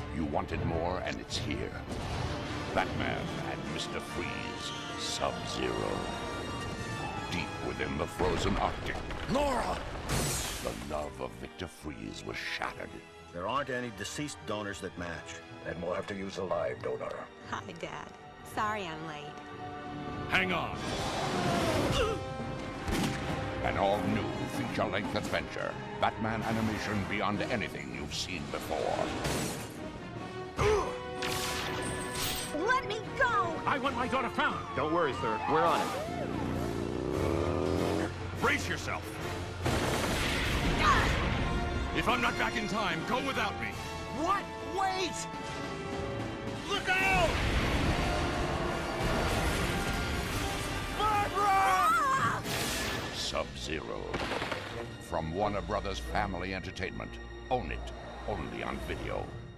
You wanted more, and it's here. Batman and Mr. Freeze, SubZero. Deep within the frozen Arctic, Nora! the love of Victor Freeze was shattered. There aren't any deceased donors that match. Then we'll have to use a live donor. Hi, Dad. Sorry I'm late. Hang on. An all-new feature-length adventure. Batman animation beyond anything you've seen before. Let me go! I want my daughter found. Don't worry, sir. We're on it. Brace yourself. If I'm not back in time, go without me. What? Wait! Look out! Barbara! SubZero. From Warner Brothers Family Entertainment. Own it. Only on video.